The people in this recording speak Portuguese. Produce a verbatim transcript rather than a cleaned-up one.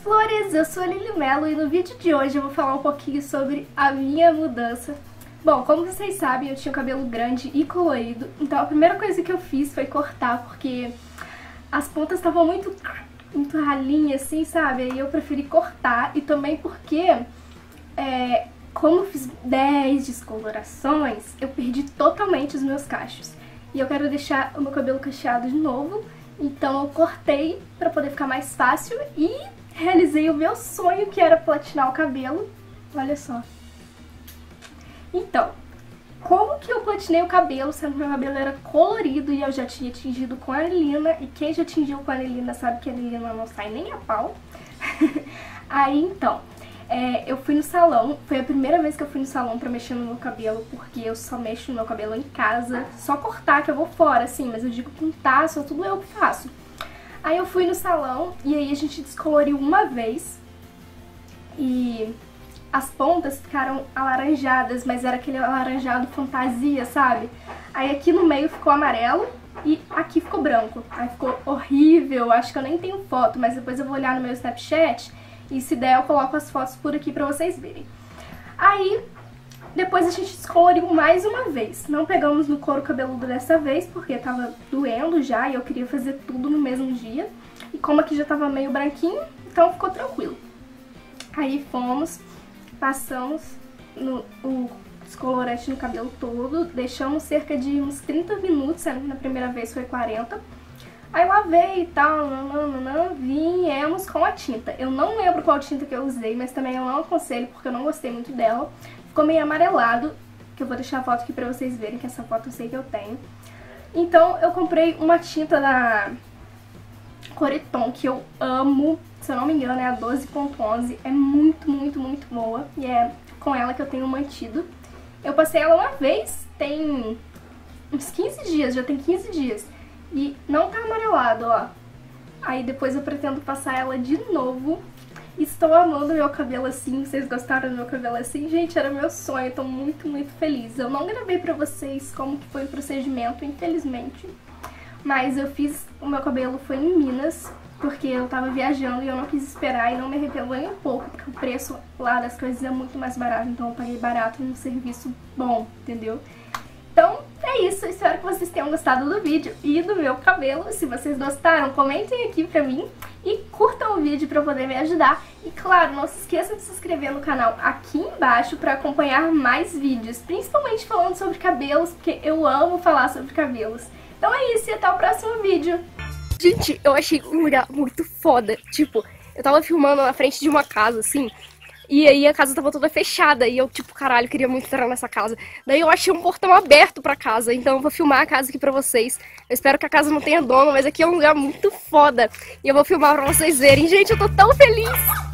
Flores, eu sou a Lili Mello e no vídeo de hoje eu vou falar um pouquinho sobre a minha mudança. Bom, como vocês sabem, eu tinha o cabelo grande e colorido, então a primeira coisa que eu fiz foi cortar, porque as pontas estavam muito, muito ralinhas assim, sabe? Aí eu preferi cortar e também porque, é, como eu fiz dez descolorações, eu perdi totalmente os meus cachos. E eu quero deixar o meu cabelo cacheado de novo, então eu cortei pra poder ficar mais fácil e realizei o meu sonho, que era platinar o cabelo. Olha só. Então, como que eu platinei o cabelo, sendo que meu cabelo era colorido e eu já tinha tingido com anilina, e quem já tingiu com anilina sabe que a anilina não sai nem a pau. Aí então, é, eu fui no salão, foi a primeira vez que eu fui no salão pra mexer no meu cabelo, porque eu só mexo no meu cabelo em casa, só cortar que eu vou fora, assim, mas eu digo pintar, só tudo eu que faço. Aí eu fui no salão e aí a gente descoloriu uma vez e as pontas ficaram alaranjadas, mas era aquele alaranjado fantasia, sabe? Aí aqui no meio ficou amarelo e aqui ficou branco. Aí ficou horrível, acho que eu nem tenho foto, mas depois eu vou olhar no meu Snapchat e se der eu coloco as fotos por aqui pra vocês verem. Aí depois a gente descoloriu mais uma vez. Não pegamos no couro cabeludo dessa vez, porque tava doendo já e eu queria fazer tudo no mesmo dia. E como aqui já tava meio branquinho, então ficou tranquilo. Aí fomos, passamos no, o descolorante no cabelo todo, deixamos cerca de uns trinta minutos, sendo que na primeira vez foi quarenta. Aí lavei e tal, nananana, viemos com a tinta. Eu não lembro qual tinta que eu usei, mas também eu não aconselho porque eu não gostei muito dela. Ficou meio amarelado, que eu vou deixar a foto aqui pra vocês verem, que essa foto eu sei que eu tenho. Então eu comprei uma tinta da Coriton, que eu amo, se eu não me engano é a doze ponto onze, é muito, muito, muito boa. E é com ela que eu tenho mantido. Eu passei ela uma vez, tem uns quinze dias, já tem quinze dias. E não tá amarelado, ó. Aí depois eu pretendo passar ela de novo. Estou amando meu cabelo assim, vocês gostaram do meu cabelo assim? Gente, era meu sonho, tô muito, muito feliz. Eu não gravei pra vocês como que foi o procedimento, infelizmente. Mas eu fiz, o meu cabelo foi em Minas, porque eu tava viajando e eu não quis esperar e não me arrependo nem um pouco, porque o preço lá das coisas é muito mais barato, então eu paguei barato num serviço bom, entendeu? Então, é isso, eu espero que vocês tenham gostado do vídeo e do meu cabelo. Se vocês gostaram, comentem aqui pra mim e curtam o vídeo pra poder me ajudar. E claro, não se esqueçam de se inscrever no canal aqui embaixo pra acompanhar mais vídeos, principalmente falando sobre cabelos, porque eu amo falar sobre cabelos. Então é isso e até o próximo vídeo. Gente, eu achei um lugar muito foda. Tipo, eu tava filmando na frente de uma casa, assim, e aí a casa tava toda fechada e eu, tipo, caralho, queria muito entrar nessa casa. Daí eu achei um portão aberto pra casa, então eu vou filmar a casa aqui pra vocês. Eu espero que a casa não tenha dono, mas aqui é um lugar muito foda. E eu vou filmar pra vocês verem. Gente, eu tô tão feliz!